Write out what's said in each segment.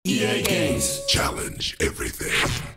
EA Games. Challenge everything.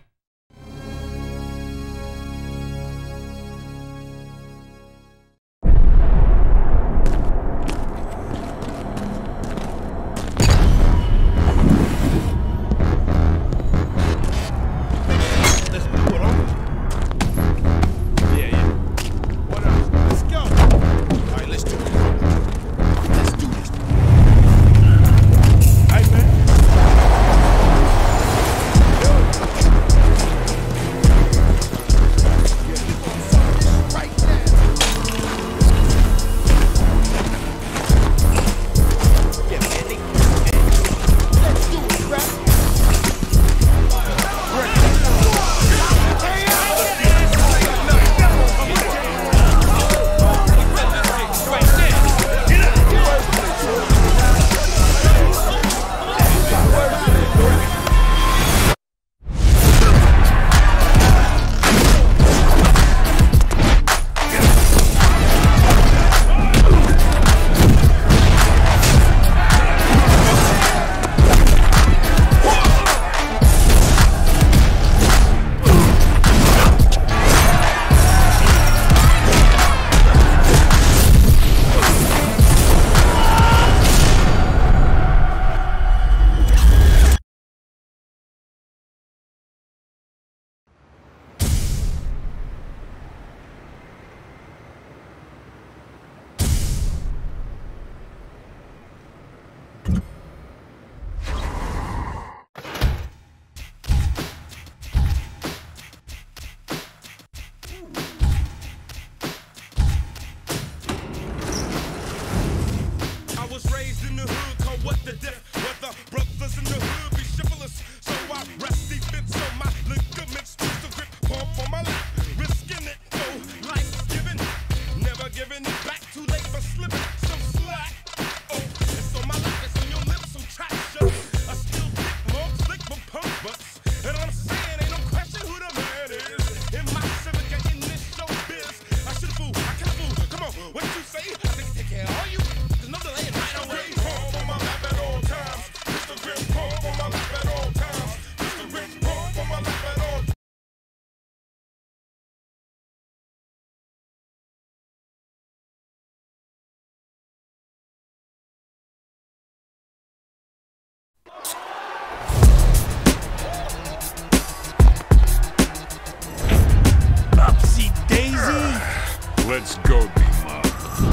Let's go, D-Mob.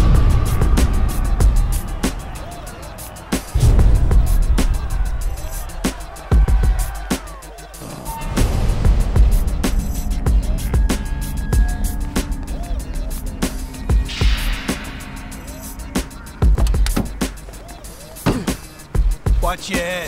Watch your head.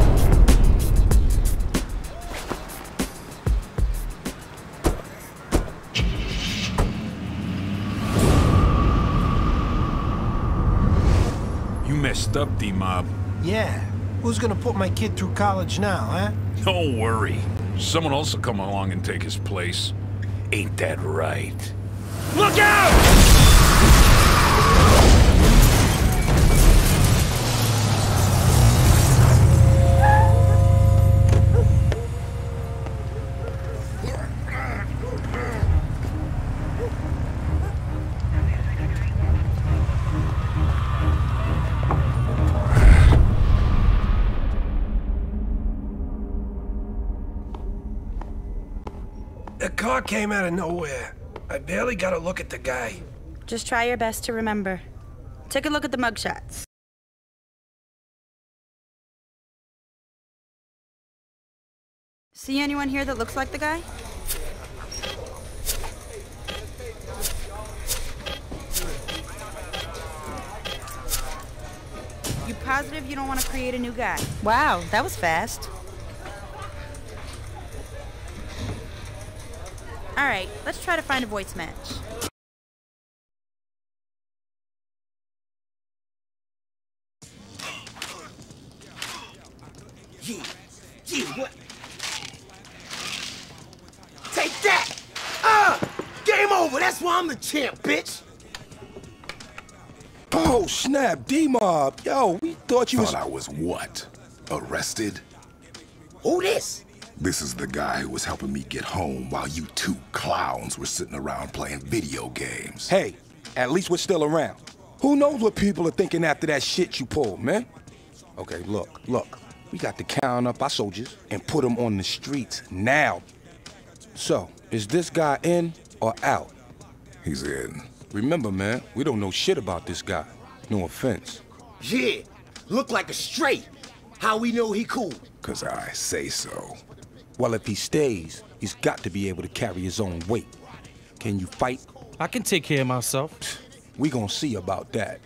You messed up, D-Mob. Yeah. Who's gonna put my kid through college now, huh? Don't worry. Someone else will come along and take his place. Ain't that right? Look out! The car came out of nowhere. I barely got a look at the guy. Just try your best to remember. Take a look at the mugshots. See anyone here that looks like the guy? You positive you don't want to create a new guy? Wow, that was fast. All right, let's try to find a voice match. Yeah, what? Take that! Game over, that's why I'm the champ, bitch! Oh, snap, D-Mob. Yo, we thought you Thought I was what? Arrested? Who this? This is the guy who was helping me get home while you two clowns were sitting around playing video games. Hey, at least we're still around. Who knows what people are thinking after that shit you pulled, man? Okay, look. We got to count up our soldiers and put them on the streets now. So, is this guy in or out? He's in. Remember, man, we don't know shit about this guy. No offense. Yeah, look like a straight. How we know he cool? 'Cause I say so. Well, if he stays, he's got to be able to carry his own weight. Can you fight? I can take care of myself. We gonna see about that.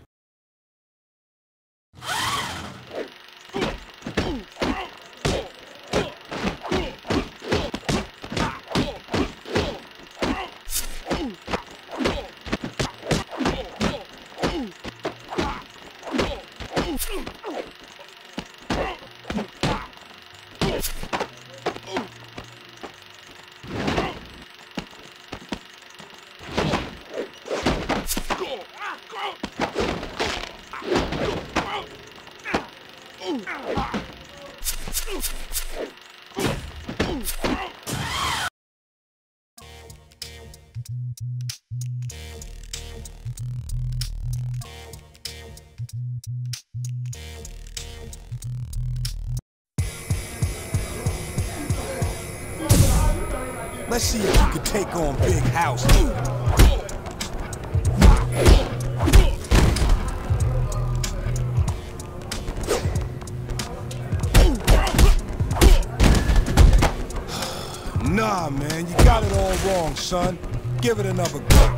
Let's see if you can take on Big House. Nah, man, you got it all wrong, son. Give it another go.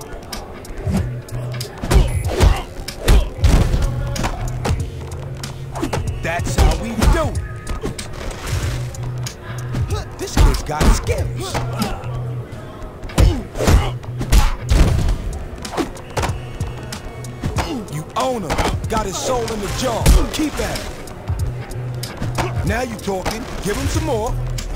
That's how we do it. This kid's got skills. You own him. Got his soul in the jar. Keep at it. Now you talking. Give him some more.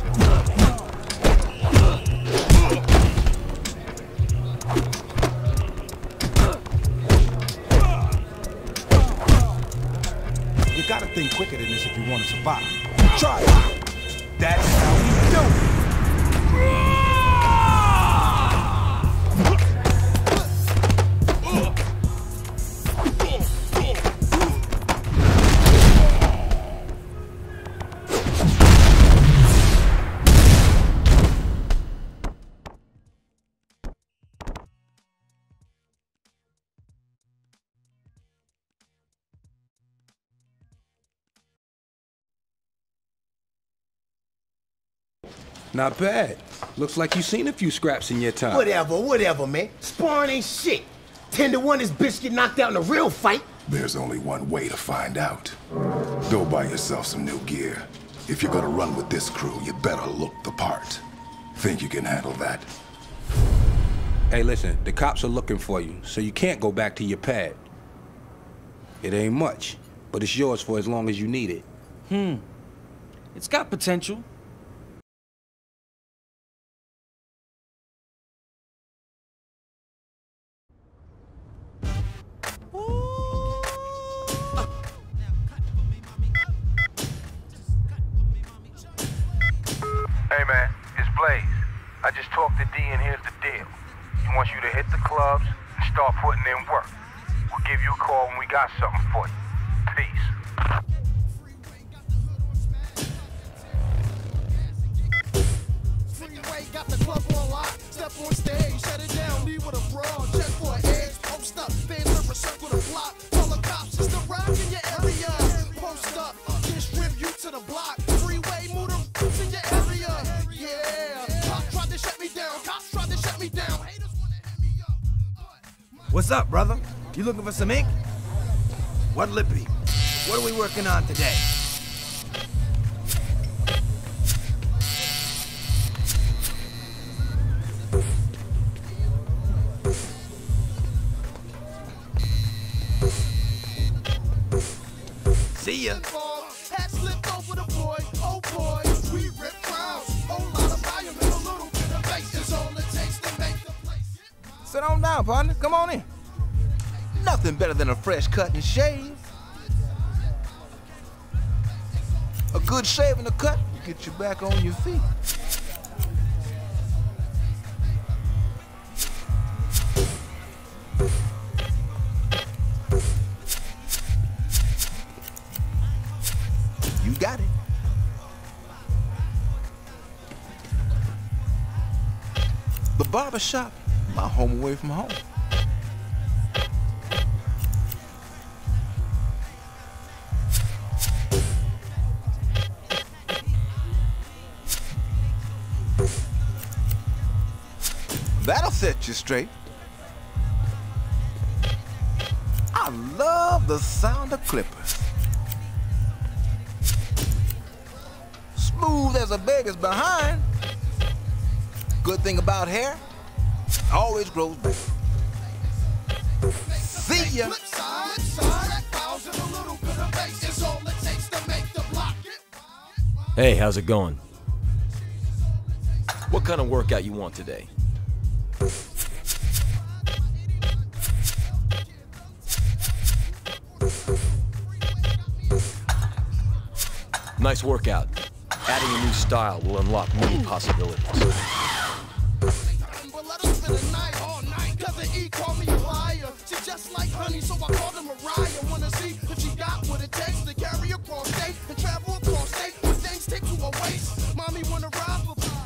You gotta think quicker than this if you want to survive. Try it. That's how we do it. Not bad. Looks like you've seen a few scraps in your time. Whatever, man. Sparring ain't shit. 10 to 1 this bitch get knocked out in a real fight. There's only one way to find out. Go buy yourself some new gear. If you're gonna run with this crew, you better look the part. Think you can handle that? Hey, listen, the cops are looking for you, so you can't go back to your pad. It ain't much, but it's yours for as long as you need it. It's got potential. Hey man, it's Blaze. I just talked to D and here's the deal. He wants you to hit the clubs and start putting in work. We'll give you a call when we got something for you. Peace. Freeway got the club on lock. Step on stage, shut it down, leave with a brawl. Check for an edge, post up, fans ever circle the block. Call the cops, it's the rock in your area. Post up, disrib you to the block. Freeway, move the roots in your area. Yeah, cops tried to shut me down, cops tried to shut me down. Haters wanna hit me up. What's up, brother? You looking for some ink? What'll it be? What are we working on today? See ya. Hat slipped over the boy, oh boy. We rip crowds, whole lot of volume and a little bit of bass is all it takes to make the place. Sit on down, partner. Come on in. Nothing better than a fresh cut and shave. A good shave and a cut will get you back on your feet. You got it. The barber shop, my home away from home. That'll set you straight. I love the sound of clippers. Smooth as a beggar's behind. Good thing about hair, always grows back. See ya. Hey, how's it going? What kind of workout you want today? Nice workout. Adding a new style will unlock many possibilities. Just like honey, so I called her Mariah. Wanna see if she got what it takes to carry across state and travel across state when things stick to her waist. Mommy wanna ride with her.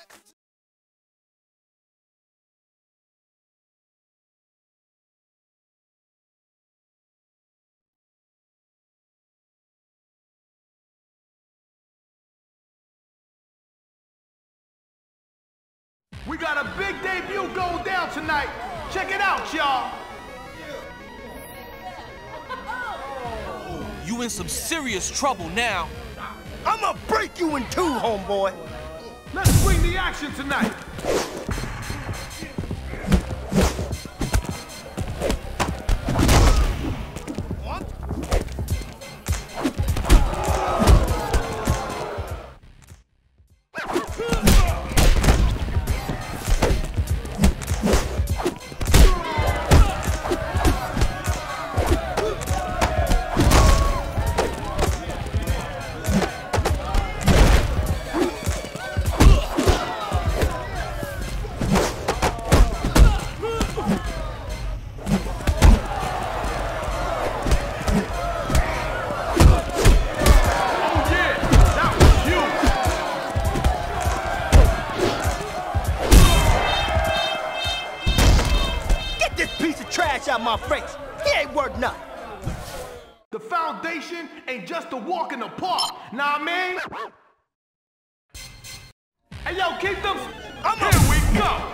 We got a big debut going down tonight. Check it out, y'all. You in some serious trouble now. I'ma break you in two, homeboy. Let's bring the action tonight. Out my face. He ain't worth nothing. The foundation ain't just a walk in the park. Nah, I mean? Hey, yo, keep them. Here we go.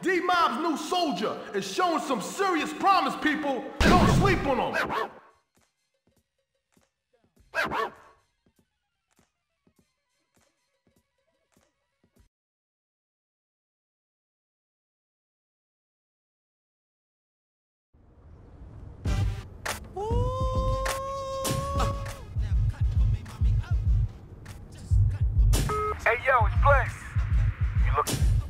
D-Mob's new soldier is showing some serious promise, people. Don't sleep on him. Hey, yo, it's Blaze. You look...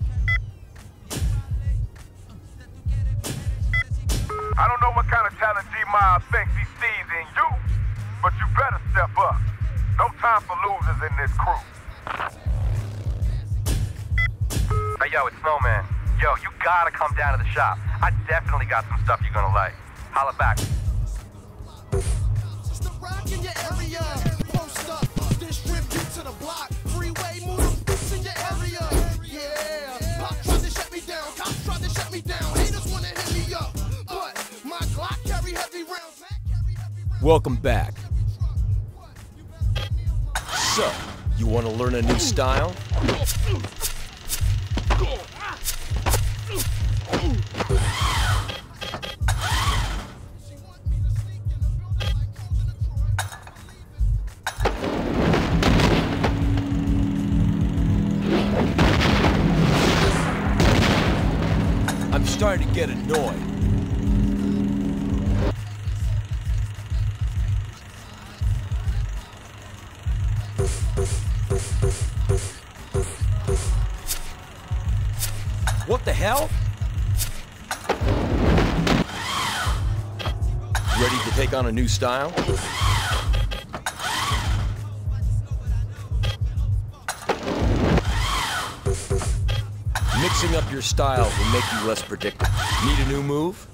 I don't know what kind of talent D-Mob thinks he sees in you, but you better step up. No time for losers in this crew. Hey, yo, it's Snowman. Yo, you gotta come down to the shop. I definitely got some stuff you're gonna like. Holla back. It's the rock in your area. Post up, distribute to the block. Freeway, move in your area. Yeah, Pop tried to shut me down. Cops tried to shut me down. Haters wanna hit me up, but my Glock carry heavy rounds. Welcome back. So, you want to learn a new style? I'm starting to get annoyed. What the hell? Ready to take on a new style? Mixing up your styles will make you less predictable. Need a new move?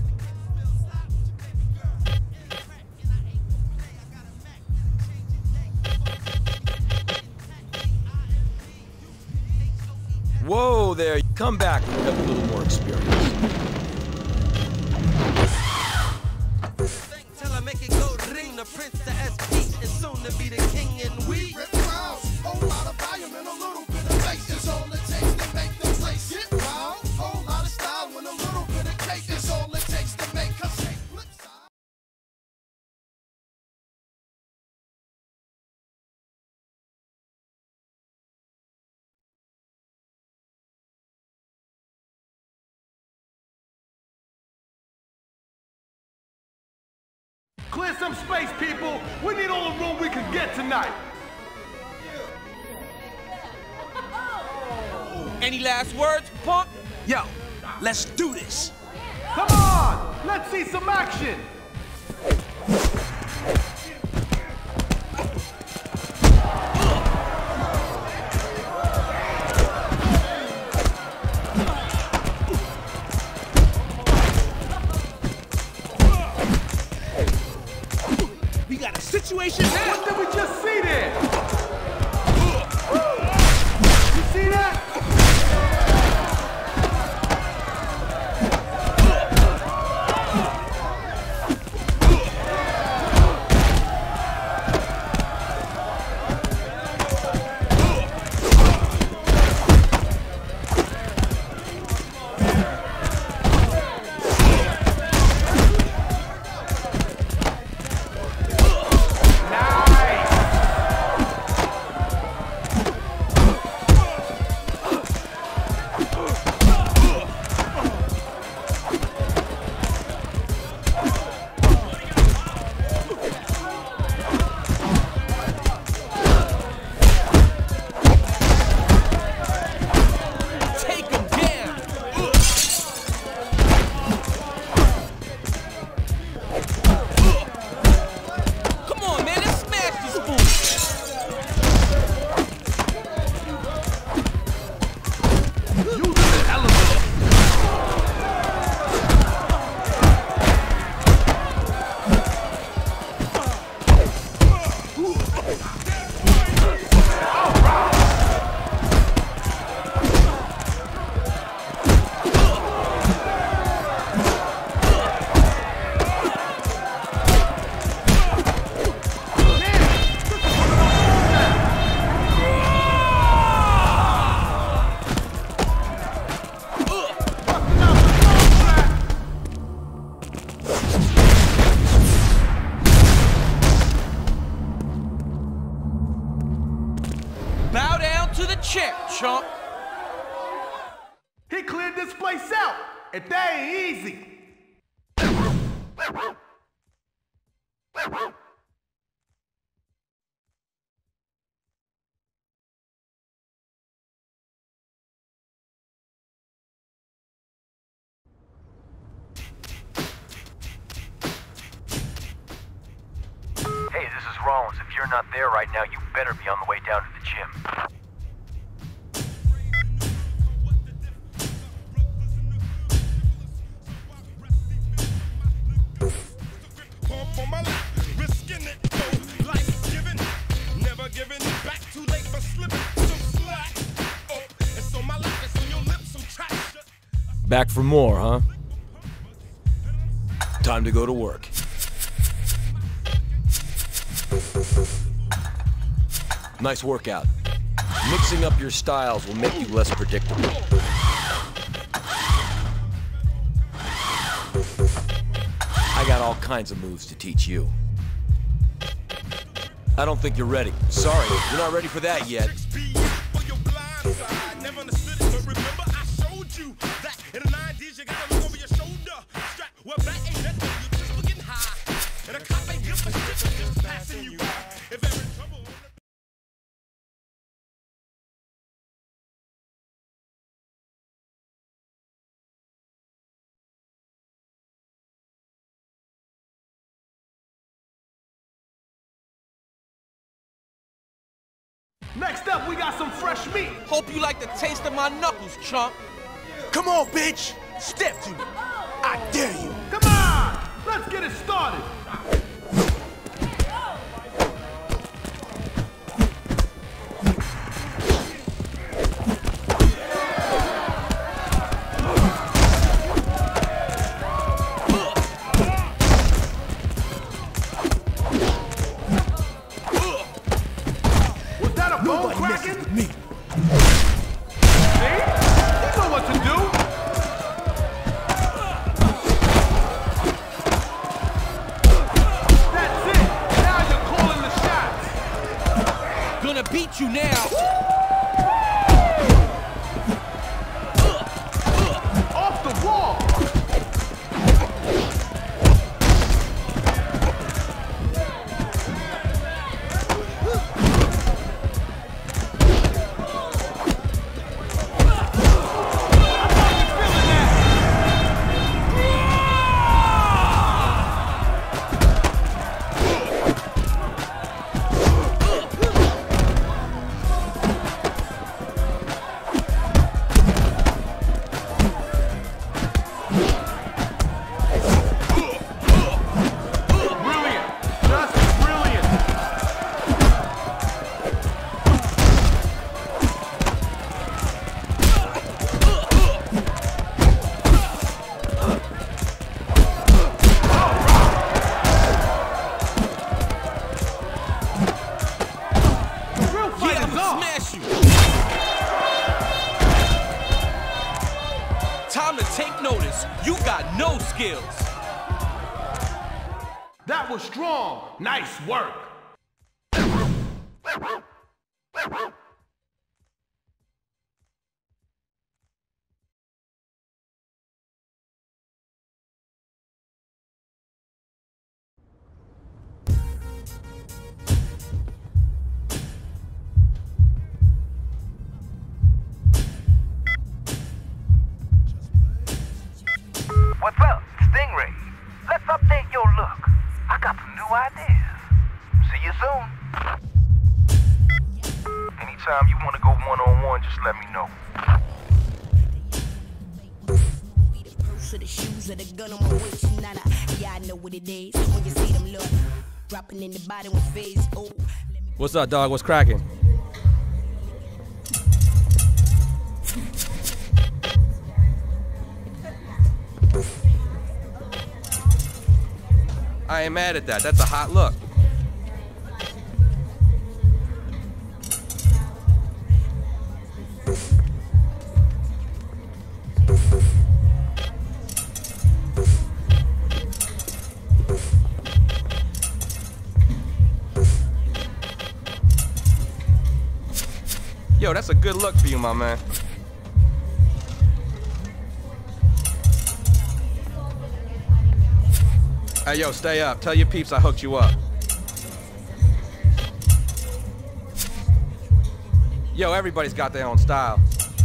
Whoa there, come back when you have a little more experience. Till I make it go ring, the prince, the SP, and soon to be the king, and we Rip crowds, whole lot of volume and a little bit of bass is all it takes to make the place get wild. Whole lot of style and a little bit of cake is all it takes to make us flip side. Clear some space, people. We need all the room we can get tonight. Any last words, punk? Yo, let's do this. Come on, let's see some action. We got a situation now. What did we just see there? You see that? Nice. Bow down to the champ, chump. He cleared this place out, and that ain't easy. Hey, this is Rollins. If you're not there right now, you better be on the way down to the gym. Back for more, huh? Time to go to work. Nice workout. Mixing up your styles will make you less predictable. I got all kinds of moves to teach you. I don't think you're ready. Sorry, you're not ready for that yet. Next up, we got some fresh meat. Hope you like the taste of my knuckles, chump. Come on, bitch. Step to me. I dare you. Come on, let's get it started. Beat you now. Off the wall. Time to take notice. You got no skills. That was strong. Nice work. What's up, Stingray? Let's update your look. I got some new ideas. See you soon. Anytime you want to go one-on-one, just let me know. The shoes or the gun on my waist, yeah, I know what it is. When you see them look, dropping in the bottom with face. Oh, what's up, dog? What's cracking? I ain't mad at that. That's a hot look. Yo, that's a good look for you, my man. Hey, yo, stay up. Tell your peeps I hooked you up. Yo, everybody's got their own style.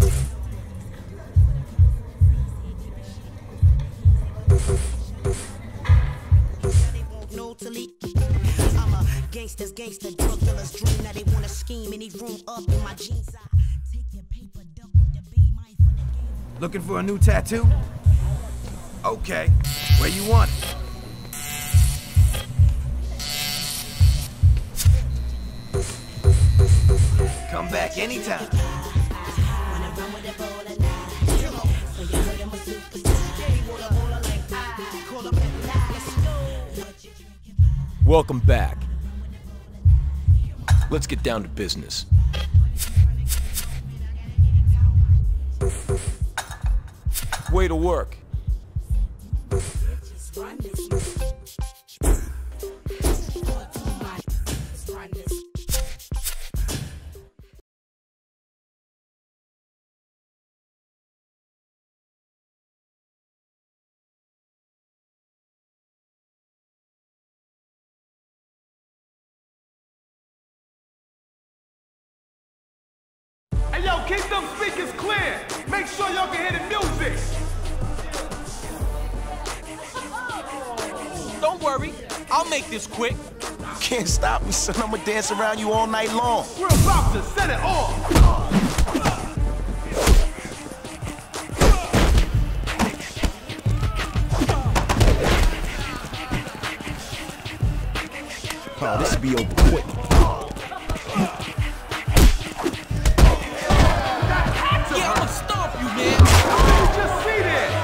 I'm a gangster's gangster, drug dealer's dream. Now they wanna scheme any room up in my jeans. Take your paper, duck with the B, mine for the game. Looking for a new tattoo? Okay, where you want it? Come back anytime. Welcome back. Let's get down to business. Way to work. Hey, yo, keep them speakers clear. Make sure y'all can hear the music. Don't worry, I'll make this quick. Can't stop me, son. I'ma dance around you all night long. We're about to set it off. Oh, this will be over quick. Yeah, I'ma stomp you, man. You just see that.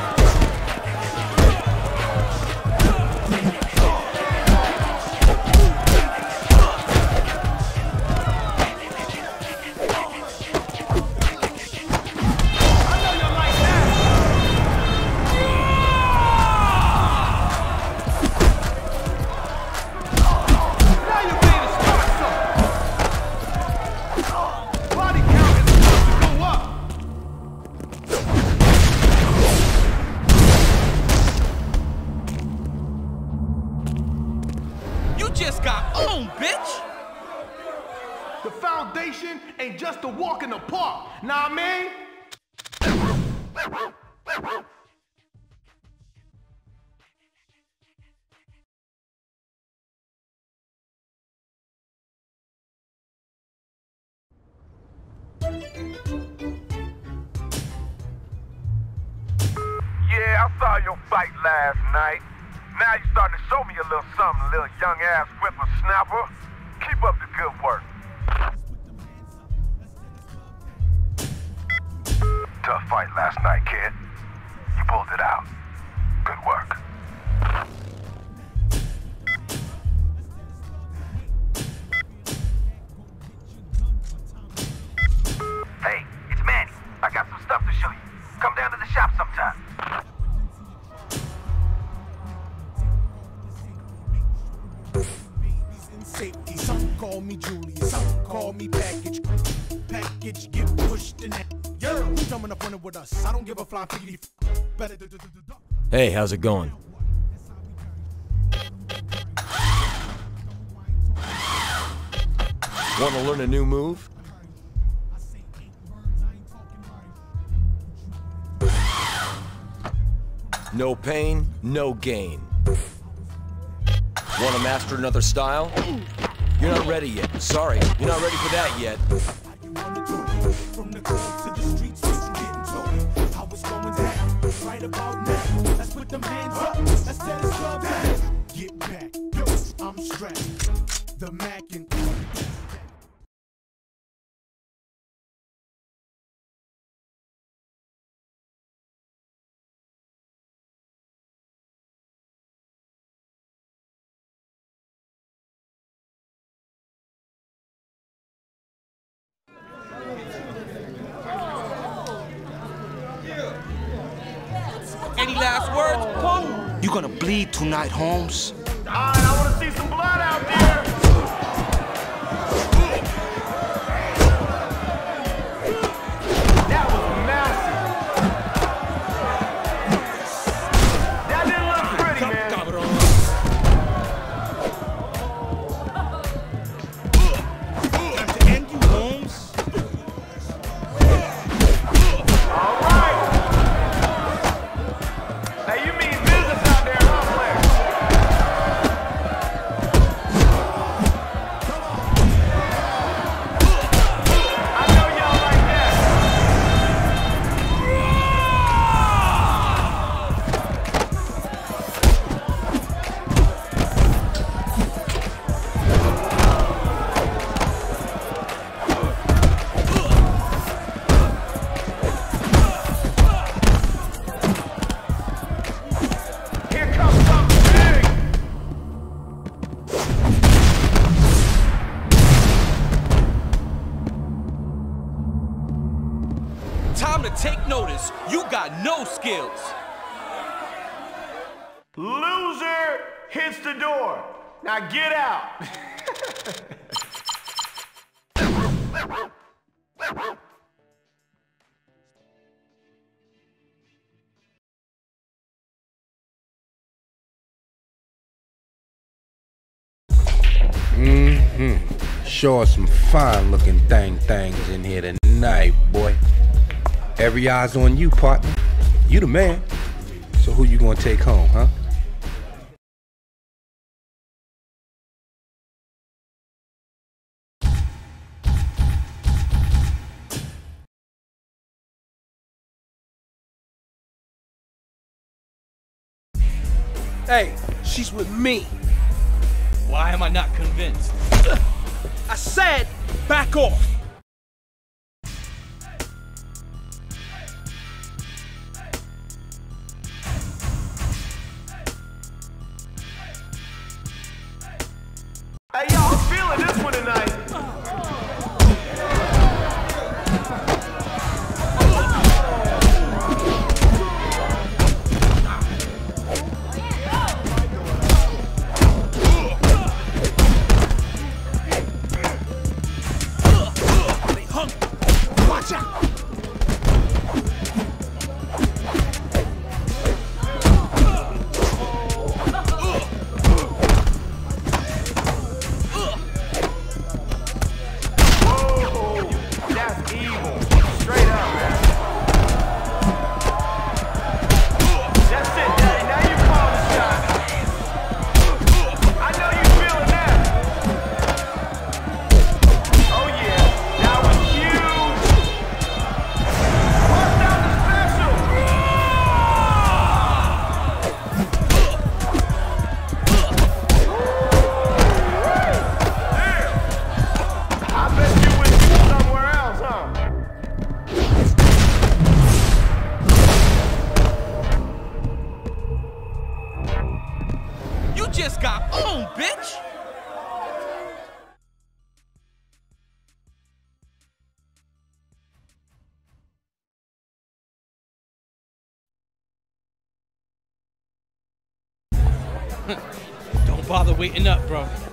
Ain't just a walk in the park, nah I mean? Yeah, I saw your fight last night. Now you're starting to show me a little something, little young-ass whippersnapper. Keep up the good work. Tough fight last night, kid. You pulled it out. Good work. Hey, it's Manny. I got some stuff to show you. Come down to the shop sometime. Safety. Some call me Julius, some call me package. Package get pushed in that. Yo, who's coming up on it with us? I don't give a flying figgity. Better. Hey, how's it going? Want to learn a new move? No pain, no gain. Want to master another style? You're not ready yet. Sorry, you're not ready for that yet. From the club to the streets, you getting told how it's going down. Right about now, let's put them hands up. Let's set this club down. Get back, yo, I'm strapped. The Mac and Any last words, Punk? You gonna bleed tonight, Holmes? Alright, I wanna see some blood out there. Time to take notice. You got no skills. Loser hits the door. Now get out. Sure some fine looking things in here tonight, boy. Every eye's on you, partner. You the man. So who you gonna take home, huh? Hey, she's with me. Why am I not convinced? I said, back off. Hey, y'all, I'm feeling this one tonight. Watch out! Just got owned, bitch! Don't bother waiting up, bro.